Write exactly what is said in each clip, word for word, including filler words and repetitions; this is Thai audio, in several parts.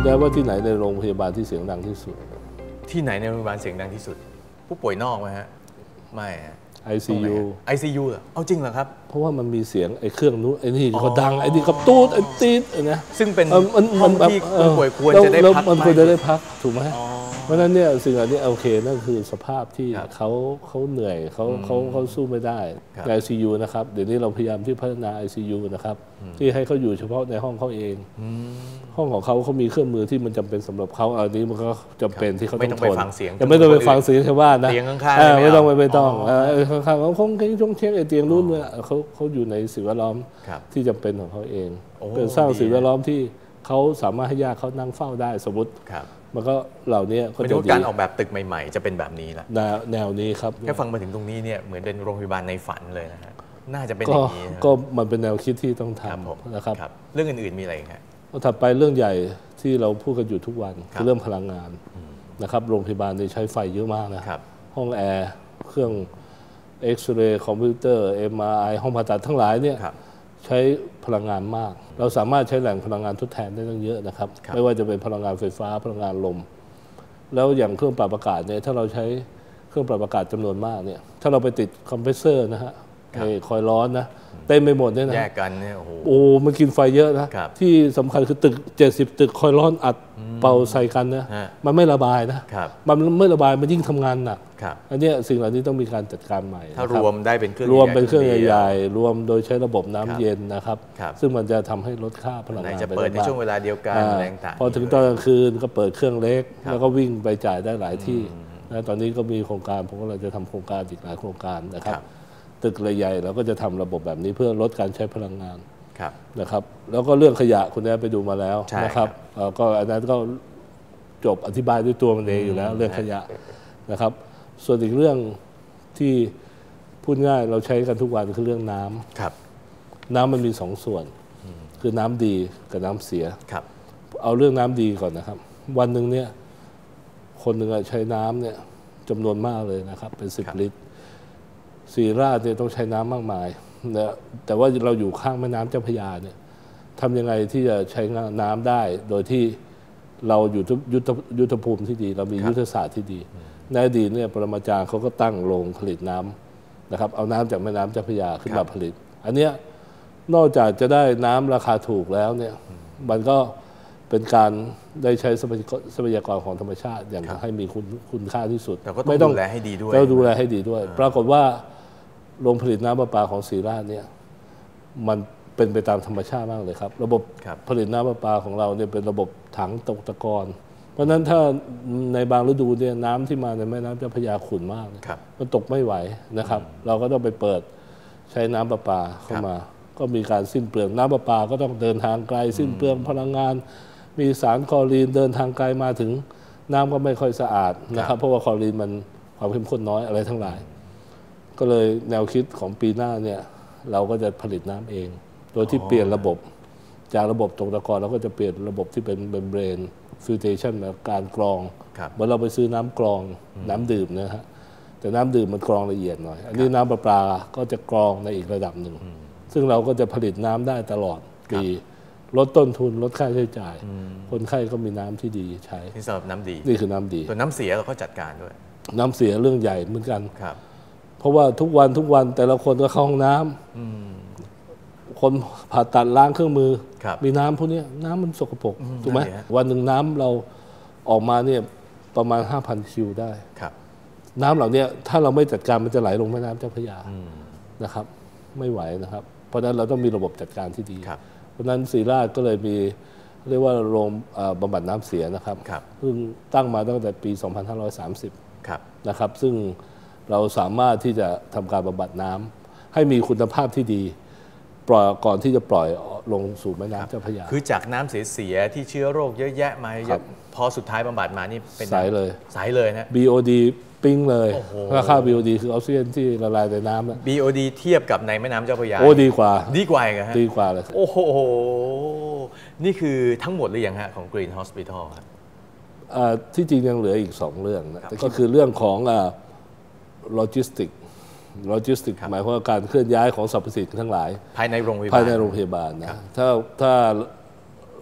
แน่ว่าที่ไหนในโรงพยาบาลที่เสียงดังที่สุดที่ไหนในโรงพยาบาลเสียงดังที่สุดผู้ป่วยนอกไหมฮะไม่ไอซียูไอซียูเหรอเอาจริงเหรอครับเพราะว่ามันมีเสียงไอ้เครื่องนู้นไอ้นี่ก็ดังไอ้นี่ก็ตูดไอ้ตีดนะซึ่งเป็นห้องที่ผู้ป่วยควรจะได้พักมันควรจะได้พักถูกไหมเพราะนั้นเนี่ยสิ่งเหล่านี้โอเคนั่นคือสภาพที่เขาเขาเหนื่อยเขาเขาเขาสู้ไม่ได้ใน ไอ ซี ยู นะครับเดี๋ยวนี้เราพยายามที่พัฒนา ไอ ซี ยู นะครับที่ให้เขาอยู่เฉพาะในห้องเขาเองห้องของเขาเขามีเครื่องมือที่มันจำเป็นสำหรับเขาอันนี้มันก็จำเป็นที่เขาต้องทนจะไม่ต้องไปฟังเสียงชาวบ้านนะเตียงข้างๆไม่ต้องไม่ต้องข้างๆเขาคงชงเช็คไอ้เตียงนู้นเนี่ยเขาเขาอยู่ในสิ่งแวดล้อมที่จำเป็นของเขาเองเป็นสร้างสิ่งแวดล้อมที่เขาสามารถให้ญาติเขานั่งเฝ้าได้สมมติมันก็เหล่านี้ก็จะดีการออกแบบตึกใหม่ๆจะเป็นแบบนี้แหละแนวนี้ครับแค่ฟังมาถึงตรงนี้เนี่ยเหมือนเป็นโรงพยาบาลในฝันเลยนะฮะน่าจะเป็นอย่างนี้ก็มันเป็นแนวคิดที่ต้องทำนะครับเรื่องอื่นๆมีอะไรครับถัดไปเรื่องใหญ่ที่เราพูดกันอยู่ทุกวันคือเรื่องพลังงานนะครับโรงพยาบาลใช้ไฟเยอะมากนะห้องแอร์เครื่องเอ็กซเรย์คอมพิวเตอร์ เอ็ม อาร์ ไอ ห้องผ่าตัดทั้งหลายเนี่ยใช้พลังงานมากเราสามารถใช้แหล่งพลังงานทดแทนได้ตั้งเยอะนะครับไม่ว่าจะเป็นพลังงานไฟฟ้าพลังงานลมแล้วอย่างเครื่องปรับอากาศเนี่ยถ้าเราใช้เครื่องปรับอากาศจำนวนมากเนี่ยถ้าเราไปติดคอมเพรสเซอร์นะฮะคอยร้อนนะเต็มไปหมดเนี่ยนะแยกกันเนี่ยโอ้โหโอ้มันกินไฟเยอะนะที่สำคัญคือตึกเจ็ดสิบตึกคอยร้อนอัดเป่าใส่กันนะมันไม่ระบายนะมันไม่ระบายมันยิ่งทำงานหนักอันนี้สิ่งเหล่านี้ต้องมีการจัดการใหม่ถ้ารวมได้เป็นเครื่องรวมเป็นเครื่องใหญ่ๆรวมโดยใช้ระบบน้ำเย็นนะครับซึ่งมันจะทำให้ลดค่าพลังงานจะเปิดในช่วงเวลาเดียวกันแรงต่างพอถึงตอนกลางคืนก็เปิดเครื่องเล็กแล้วก็วิ่งไปจ่ายได้หลายที่นะตอนนี้ก็มีโครงการผมก็เลยจะทำโครงการอีกหลายโครงการนะครับตึกใหญ่ๆเราก็จะทำระบบแบบนี้เพื่อลดการใช้พลังงานนะครับแล้วก็เรื่องขยะคุณแม่ไปดูมาแล้วนะครับก็อันนั้นก็จบอธิบายด้วยตัวมันเองอยู่แล้วเรื่องขยะนะครับส่วนอีกเรื่องที่พูดง่ายเราใช้กันทุกวันคือเรื่องน้ำน้ำมันมีสองส่วนคือน้ำดีกับน้ำเสียเอาเรื่องน้ำดีก่อนนะครับวันหนึ่งเนี่ยคนหนึ่งใช้น้ำเนี่ยจำนวนมากเลยนะครับเป็นสิบลิตรศรีราชเนี่ยต้องใช้น้ำมากมายนะแต่ว่าเราอยู่ข้างแม่น้ำเจ้าพระยาเนี่ยทำยังไงที่จะใช้น้ำได้โดยที่เราอยู่ยุทธยุทธภูมิที่ดีเรามียุทธศาสตร์ที่ดีในอดีตเนี่ยปรมาจารย์เขาก็ตั้งโรงผลิตน้ำนะครับเอาน้ำจากแม่น้ำเจ้าพระยาขึ้นมาผลิตอันเนี้ยนอกจากจะได้น้ำราคาถูกแล้วเนี่ยมันก็เป็นการได้ใช้ทรัพยากรของธรรมชาติอย่างให้มีคุณคุณค่าที่สุดแต่ก็ต้องดูแลให้ดีด้วยต้องดูแลให้ดีด้วยปรากฏว่าโรงผลิตน้ำประปาของศรีราชเนี่ยมันเป็นไปตามธรรมชาติมากเลยครับระบบผลิตน้ำประปาของเราเนี่ยเป็นระบบถังตกตะกอนเพราะฉะนั้นถ้าในบางฤดูเนี่ยน้ำที่มาในแม่น้ำเจ้าพระยาขุ่นมากมันตกไม่ไหวนะครับเราก็ต้องไปเปิดใช้น้ำประปาเข้ามาก็มีการสิ้นเปลืองน้ำประปาก็ต้องเดินทางไกลสิ้นเปลืองพลังงานมีสารคลอรีนเดินทางไกลมาถึงน้ำก็ไม่ค่อยสะอาดนะครับเพราะว่าคลอรีนมันความเข้มข้นน้อยอะไรทั้งหลายก็เลยแนวคิดของปีหน้าเนี่ยเราก็จะผลิตน้ำเองโดยที่เปลี่ยนระบบจากระบบตกตะกอนเราก็จะเปลี่ยนระบบที่เป็นเมมเบรนฟิลเทชันแบบการกรองเหมือนเราไปซื้อน้ำกรองน้ำดื่มนะฮะแต่น้ำดื่มมันกรองละเอียดหน่อยอันนี้น้ำประปาก็จะกรองในอีกระดับหนึ่งซึ่งเราก็จะผลิตน้ำได้ตลอดปีลดต้นทุนลดค่าใช้จ่ายคนไข้ก็มีน้ำที่ดีใช้นี่สำหรับน้ำดีนี่คือน้ำดีส่วนน้ำเสียเราก็จัดการด้วยน้ำเสียเรื่องใหญ่เหมือนกันเพราะว่าทุกวันทุกวันแต่ละคนก็เข้าห้องน้ำคนผ่าตัดล้างเครื่องมือมีน้ำพวกนี้น้ำมันสกปรกถูกไหมวันหนึ่งน้ำเราออกมาเนี่ยประมาณ ห้าพัน คิวได้น้ำเหล่านี้ถ้าเราไม่จัดการมันจะไหลลงแม่น้ำเจ้าพระยานะครับไม่ไหวนะครับเพราะฉะนั้นเราต้องมีระบบจัดการที่ดีเพราะฉะนั้นศรีราชก็เลยมีเรียกว่าโรงบำบัดน้ำเสียนะครับซึ่งตั้งมาตั้งแต่ปี สองพันห้าร้อยสามสิบ นะครับซึ่งเราสามารถที่จะทำการบำบัดน้ำให้มีคุณภาพที่ดีปล่อยก่อนที่จะปล่อยลงสู่แม่น้ำเจ้าพระยาคือจากน้ำเสียๆที่เชื้อโรคเยอะแยะมาพอสุดท้ายบำบัดมานี่เป็นใสเลยใสเลยนะบี โอ ดี ปิ้งเลยค่า บี โอ ดี คือออกซิเจนที่ละลายในน้ำนะบี โอ ดี เทียบกับในแม่น้ำเจ้าพระยาโอ้ดีกว่าดีกว่าไงฮะดีกว่าเลยโอ้โหนี่คือทั้งหมดหรือยังฮะของ Green Hospital ครับที่จริงยังเหลืออีกสองเรื่องนะก็คือเรื่องของโลจิสติกโลจิสติกหมายความว่าการเคลื่อนย้ายของสรรพสิ่งทั้งหลายภายในโรงพยาบาลภายในโรงพยาบาลนะถ้าถ้า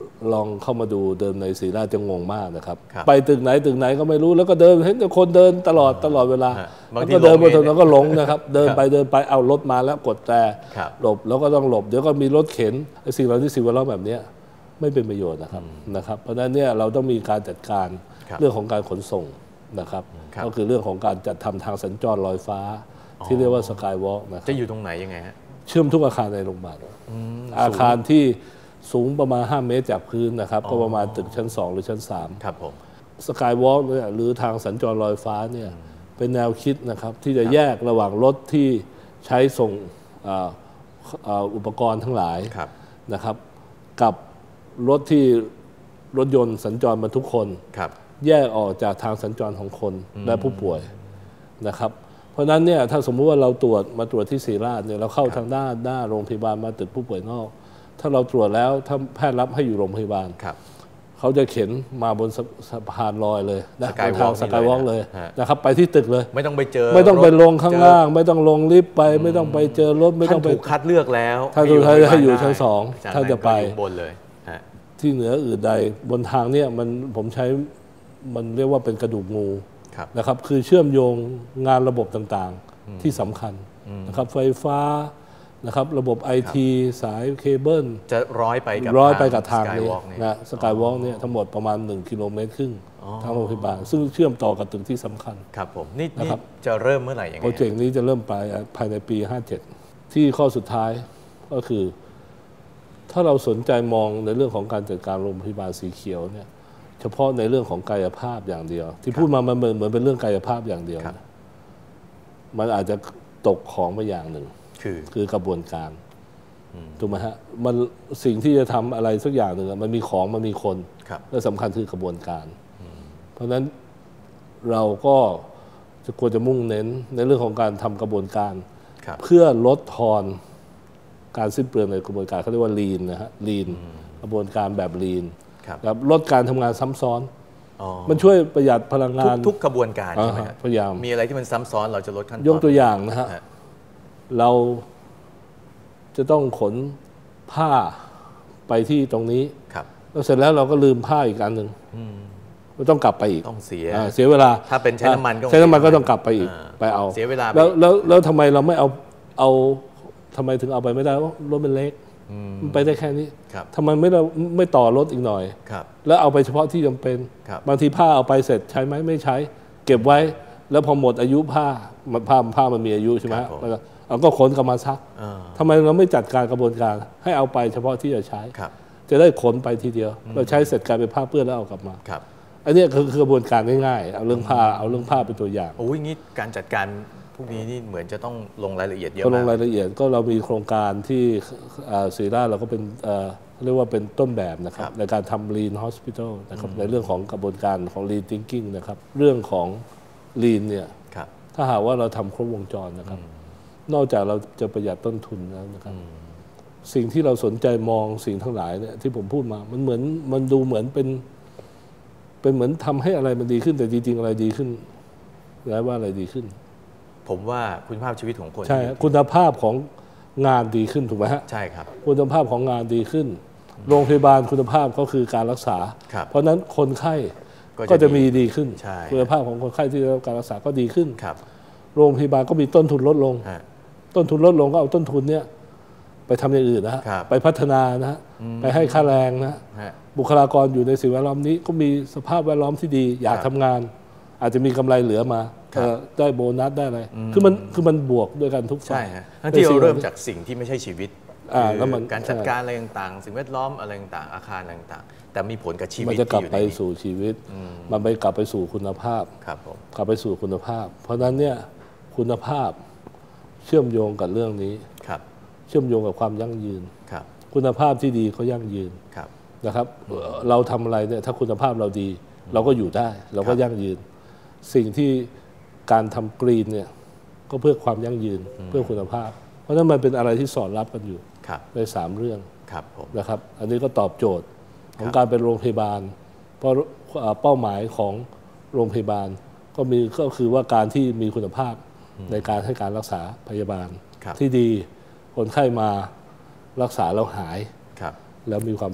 ลองเข้ามาดูเดินในศรีราชจะงงมากนะครับครับไปตึกไหนตึกไหนก็ไม่รู้แล้วก็เดินเห็นแต่คนเดินตลอดตลอดเวลาบางแล้วทีก็เดินบนถนหลนงก็หลงนะครับ เดินครับไปเดินไปเอารถมาแล้วกดแตรครับหลบแล้วก็ต้องหลบเดี๋ยวก็มีรถเข็นไอ้สิ่งเหล่านี้สิ่งแวดล้อมแบบเนี้ยไม่เป็นประโยชน์นะครับนะครับ เพราะฉะนั้นเนี่ยเราต้องมีการจัดการครับเรื่องของการขนส่งนะครับครับก็คือเรื่องของการจัดทำทางสัญจรลอยฟ้า ที่เรียกว่าสกายวอล์กนะครับจะอยู่ตรงไหนยังไงฮะเชื่อมทุกอาคารในโรงพยาบาลอาคารที่สูงประมาณห้าเมตรจากพื้นนะครับก็ประมาณตึกชั้นสองหรือชั้นสามครับผมสกายวอล์กเนี่ยหรือทางสัญจรลอยฟ้าเนี่ยเป็นแนวคิดนะครับที่จะแยกระหว่างรถที่ใช้ส่งอ่าอ่าอุปกรณ์ทั้งหลายครับนะครับกับรถที่รถยนต์สัญจรบรรทุกคนครับแยกออกจากทางสัญจรของคนและผู้ป่วยนะครับเพราะฉะนั้นเนี่ยถ้าสมมุติว่าเราตรวจมาตรวจที่ศรีราชเนี่ยเราเข้าทางด้านหน้าโรงพยาบาลมาตึกผู้ป่วยนอก ถ้าเราตรวจแล้วถ้าแพทย์รับให้อยู่โรงพยาบาลครับเขาจะเข็นมาบนสะสะพานลอยเลยนะสกายวอล์กทางสกายวอล์กนี่เลเลย ยฮะนะครับไปที่ตึกเลยไม่ต้องไปเจอไม่ต้องไปรถลงข้างเจอล่าง ไม่ต้องลงลิฟต์ไป ไม่ต้องไปเจอรถไม่ท่าต้อน งไปถูกคัดเลือกแล้วถ้าถูกคัดเลือกให้อยู่ได้ชั้นสองจกถ้าจะไปนั้นก็อยู่บนเลยฮะที่เหนืออื่นใดบนทางเนี่ยมันผมใช้มันเรียกว่าเป็นกระดูกงูครับนะครับคือเชื่อมโยงงานระบบต่างๆที่สำคัญนะครับไฟฟ้านะครับระบบไอทีสายเคเบิลจะร้อยไปกับร้อยไปกับทางนี้ Skywalk เนี่ยนะสกายวอล์กเนี่ยทั้งหมดประมาณหนึ่งกิโลเมตรครึ่งทางโรงพยาบาลซึ่งเชื่อมต่อกับตึกที่สำคัญครับผมนี่นะนี่ครับจะเริ่มเมื่อไหร่ยังไงโปรเจกต์นี้จะเริ่มไปภายในปี ห้าเจ็ด ที่ข้อสุดท้ายก็คือ ถ้าเราสนใจมองในเรื่องของการจัดการโรงพยาบาลสีเขียวเนี่ยเฉพาะในเรื่องของกายภาพอย่างเดียว ที่พูดมามันเหมือนเหมือนเป็นเรื่องกายภาพอย่างเดียวครับนะมันอาจจะตกของไปอย่างหนึ่งคือคือกระบวนการถูกไหมฮะมันสิ่งที่จะทำอะไรสักอย่างหนึ่งอะมันมีของมันมีคนครับและสำคัญคือกระบวนการ เพราะฉะนั้นเราก็จะควรจะมุ่งเน้นในเรื่องของการทำกระบวนการครับเพื่อลดทอนการสิ้นเปลืองในกระบวนการเขาเรียกว่าลีนนะฮะลีนกระบวนการแบบลีนครับแบบลดการทำงานซ้ำซ้อนอ๋อมันช่วยประหยัดพลังงานทุกทุกกระบวนการใช่ไหมอ่าฮะพยายามมีอะไรที่มันซ้ำซ้อนเราจะลดขั้นตอนยกตัวอย่างนะฮะฮะเราจะต้องขนผ้าไปที่ตรงนี้ครับแล้วเสร็จแล้วเราก็ลืมผ้าอีกอันหนึ่งก็ต้องกลับไปอีกต้องเสียอ่าเสียเวลาถ้าเป็นใช้น้ำมันก็ใช้น้ำมันก็ต้องกลับไปอีกอ่าไปเอาเสียเวลาไปแล้วแล้วแล้วทำไมเราไม่เอาเอาทำไมถึงเอาไปไม่ได้ว่ารถมันเล็กมันไปได้แค่นี้ครับทำไมไม่เราไม่ต่อรถอีกหน่อยครับแล้วเอาไปเฉพาะที่จำเป็นครับบางทีผ้าเอาไปเสร็จใช้ไหมไม่ใช้ เก็บไว้ แล้วพอหมดอายุผ้ามันผ้าผ้ามันมีอายุใช่ไหมครับผมแล้วก็เอาก็ขนกลับมาซักอ่าทำไมเราไม่จัดการกระบวนการ ให้เอาไปเฉพาะที่จะใช้ครับจะได้ขนไปทีเดียว เราใช้เสร็จกลายเป็นผ้าเปื้อนแล้วเอากลับมาครับอันนี้คือคือกระบวนการง่ายๆเอาเรื่องผ้าเอาเรื่องผ้าเป็นตัวอย่างโอ้ยงี้การจัดการพวกนี้นี่เหมือนจะต้องลงรายละเอียดเยอะก็ลมาง กรายละเอียดก็เรามีโครงการที่อ่าศรีราชเราก็เป็นเอ่อเรียกว่าเป็นต้นแบบนะครับครับในการทำ Lean Hospital นะครับในเรื่องของกระบวนการของ Lean Thinking นะครับเรื่องของ Lean เนี่ยครับถ้าหากว่าเราทำครบวงจรนะครับ นอกจากเราจะประหยัดต้นทุนแล้วนะครับสิ่งที่เราสนใจมองสิ่งทั้งหลายเนี่ยที่ผมพูดมา มันเหมือนมันดูเหมือนเป็น เป็นเหมือนทำให้อะไรมันดีขึ้น แต่จริงๆอะไรดีขึ้นแล้วว่าอะไรดีขึ้นผมว่าคุณภาพชีวิตของคนใช่ฮะคุณภาพของงานดีขึ้นถูกไหมฮะใช่ครับคุณภาพของงานดีขึ้น โรงพยาบาลคุณภาพก็คือการรักษาครับเพราะฉะนั้นคนไข้ก็จะก็จะมีดีขึ้นใช่คุณภาพของคนไข้ที่ได้รับการรักษาก็ดีขึ้นครับโรงพยาบาลก็มีต้นทุนลดลงฮะต้นทุนลดลงก็เอาต้นทุนเนี้ยไปทำอย่างอื่นนะฮะครับไปพัฒนานะฮะไปให้ค่าแรงนะฮะฮะบุคลากรอยู่ในสิ่งแวดล้อมนี้ ก็มีสภาพแวดล้อมที่ดี อยากครับทำงาน อาจจะมีกำไรเหลือมาครับเอ่อได้โบนัสได้อะไรคือมันคือมันบวกด้วยกันทุกฝ่าใช่ยฮะทั้งที่เราเริ่มจากสิ่งที่ไม่ใช่ชีวิตอ่าคือแล้วมันการจัดการอะไรต่างๆ สิ่งแวดล้อมอะไรต่างๆ อาคารอะไรต่างๆ แต่มีผลกับชีมันวิตจะกลับที่อยู่ไปในนี้สู่ชีวิต มันไปกลับไปสู่คุณภาพครับผมกลับไปสู่คุณภาพ เพราะฉะนั้นเนี่ยคุณภาพเชื่อมโยงกับเรื่องนี้ครับเชื่อมโยงกับความยั่งยืนครับคุณภาพที่ดีก็ยั่งยืนครับนะครับเอ่อเราทำอะไรเนี่ยถ้าคุณภาพเราดี เราก็อยู่ได้ เราก็ยั่งยืน สิ่งที่การทำกรีนเนี่ยก็เพื่อความยั่งยืนเพื่อคุณภาพ เพราะฉะนั้นมันเป็นอะไรที่สอดรับกันอยู่ครับในสามเรื่องครับผมนะครับ อันนี้ก็ตอบโจทย์ของการเป็นโรงพยาบาล เพราะเอ่อเป้าหมายของโรงพยาบาล ก็มีก็คือว่าการที่มีคุณภาพในการให้การรักษาพยาบาลครับที่ดีคนไข้มารักษาแล้วหายครับแล้วมีความสุข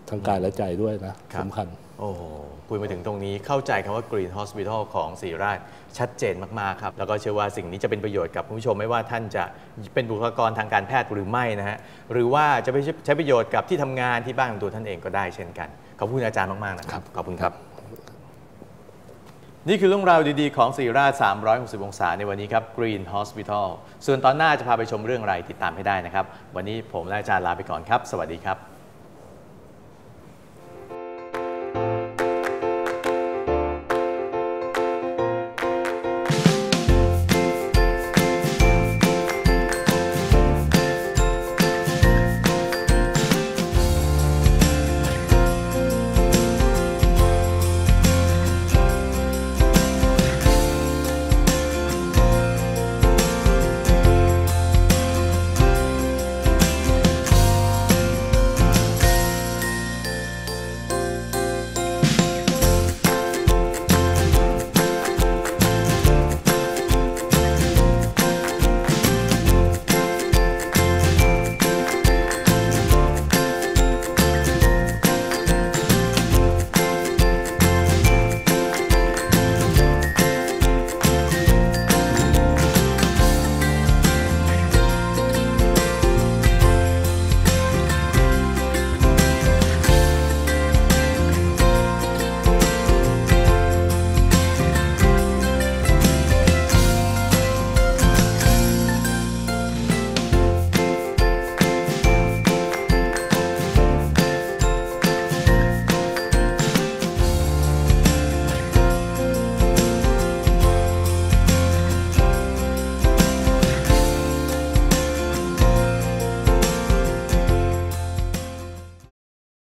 ทางกายและใจด้วยนะสำคัญโอ้คุยมาถึงตรงนี้เข้าใจคำว่า Green Hospital ของศิริราชชัดเจนมากๆครับแล้วก็เชื่อว่าสิ่งนี้จะเป็นประโยชน์กับคุณผู้ชมไม่ว่าท่านจะเป็นบุคลากรทางการแพทย์หรือไม่นะฮะหรือว่าจะไปใช้ประโยชน์กับที่ทำงานที่บ้านของตัวท่านเองก็ได้เช่นกันขอบคุณอาจารย์มากๆนะครับขอบคุณครับนี่คือเรื่องราวดีๆของศิริราชสามร้อยหกสิบองศาในวันนี้ครับ Green Hospital ส่วนตอนหน้าจะพาไปชมเรื่องอะไรติดตามให้ได้นะครับวันนี้ผมและอาจารย์ลาไปก่อนครับสวัสดีครับ